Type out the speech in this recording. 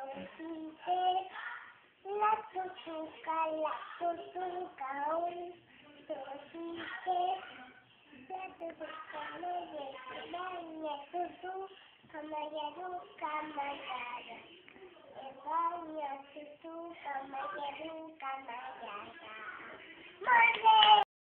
La tutuca, la tutuca, la tutuca, me tutu, kamayaru, kamayara. Baño, tutu, kamayaru, kamayara.